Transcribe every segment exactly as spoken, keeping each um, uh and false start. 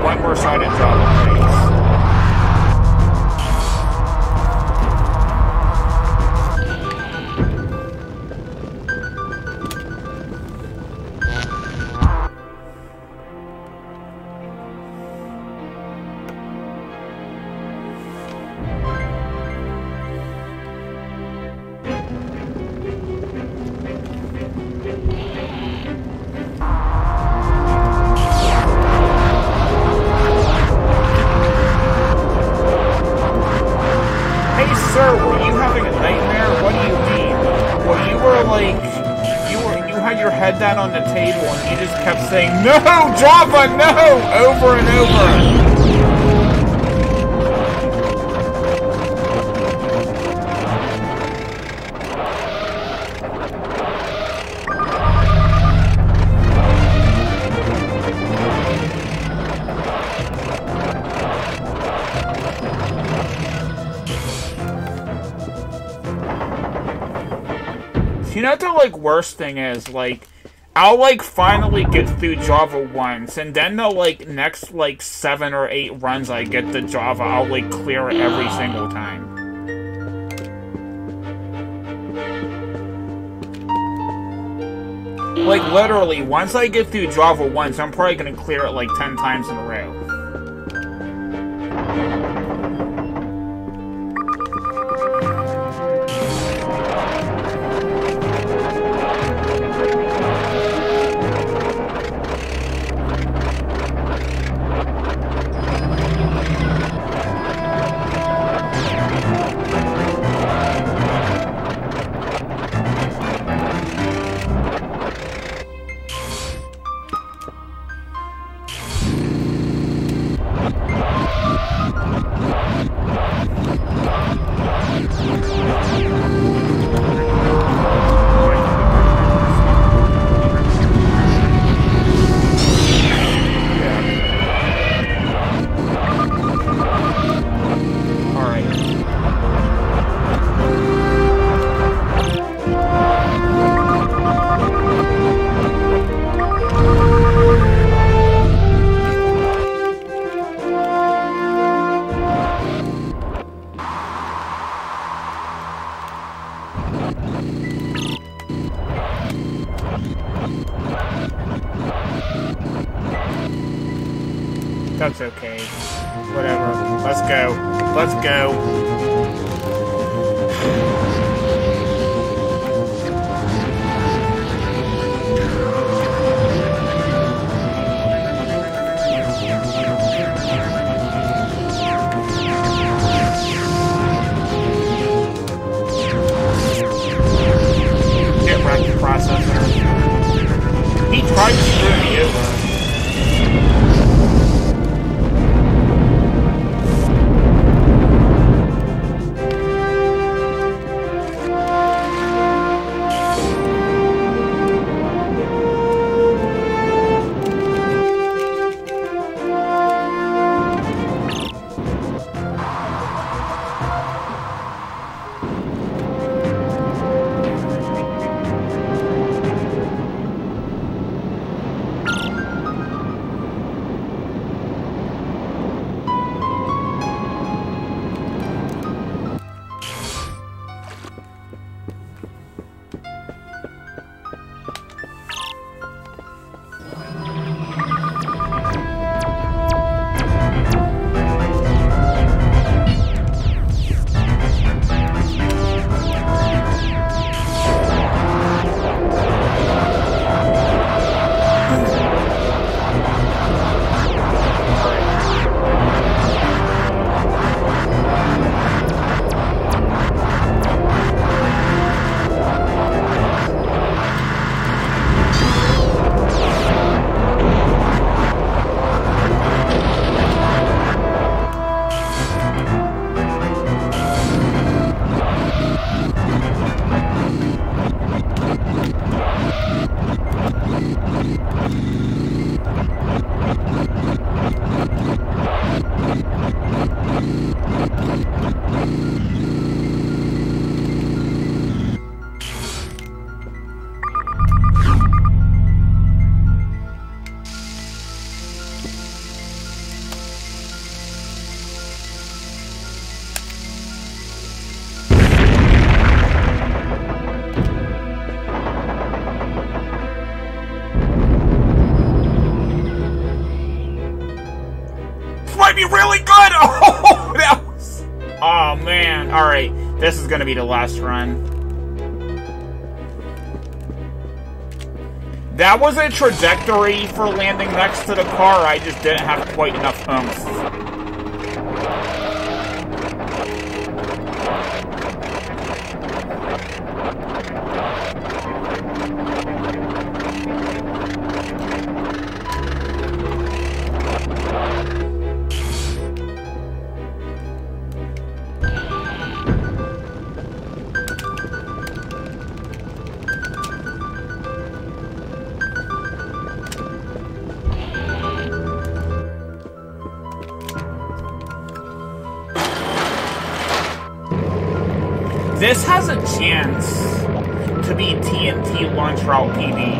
one more sided Java, please. Down on the table and you just kept saying, "No, Java, no!" over and over. You know what the, like, worst thing is? Like, I'll, like, finally get through Java once, and then the, like, next, like, seven or eight runs I get to Java, I'll, like, clear it every single time. Like, literally, once I get through Java once, I'm probably gonna clear it, like, ten times in a row. That's okay. Whatever. Let's go. Let's go. Get wrecked, processor. He tried to screw me over. Alright, this is gonna be the last run. That was a trajectory for landing next to the car, I just didn't have quite enough oomph. This has a chance to be T N T Launch Route P B.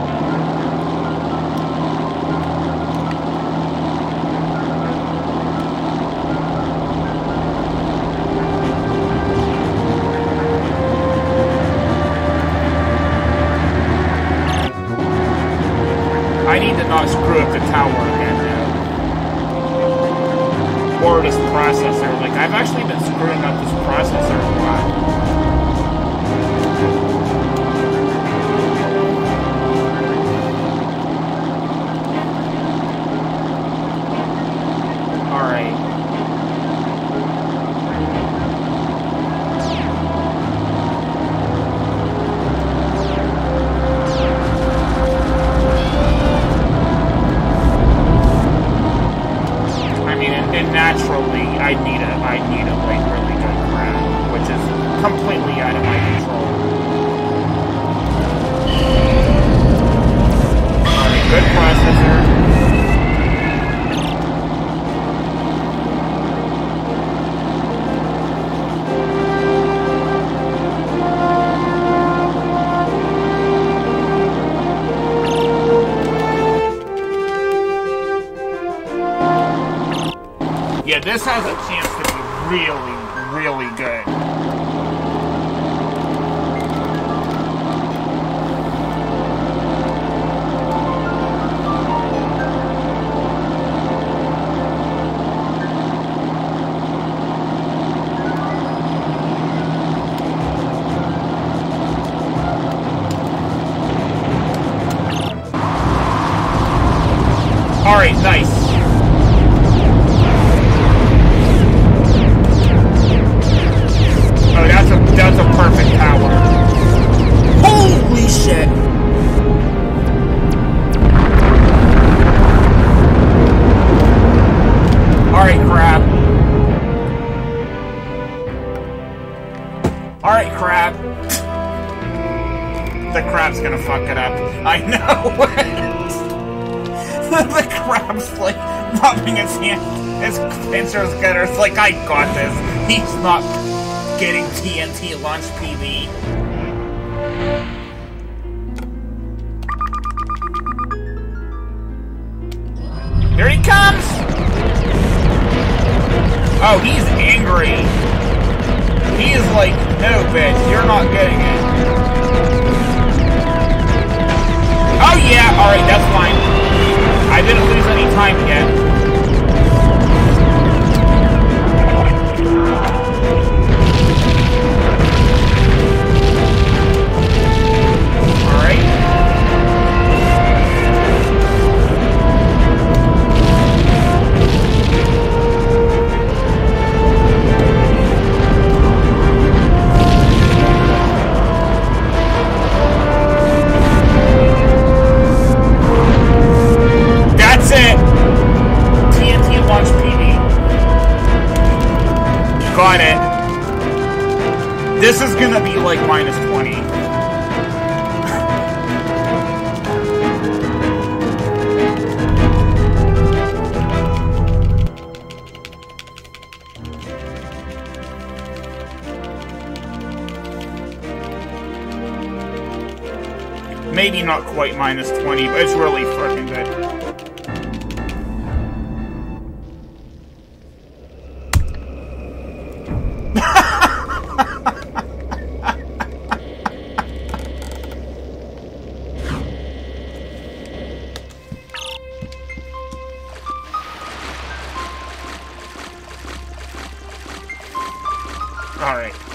I need to not screw up the tower again now. Or this processor. Like, I've actually been screwing up this processor a lot. Naturally, I need a, I need a like really good crab, which is completely out of my control. Alright, good processor. Yeah, this has a chance to be really, really good. Alright, nice. Oh, that's a that's a perfect tower. Holy shit! Alright, crab. Alright, crab. The crab's gonna fuck it up. I know it. The crab's like rubbing his hand, his pincer's gutter. It's like, I got this. He's not getting T N T Launch P V. Here he comes! Oh, he's angry. He is like, no, bitch, you're not getting it. Oh yeah, alright, that's fine. I didn't lose any time yet. That's it! T N T Launch P V. Got it. This is gonna be like minus twenty. Maybe not quite minus twenty, but it's really fucking good. Alright.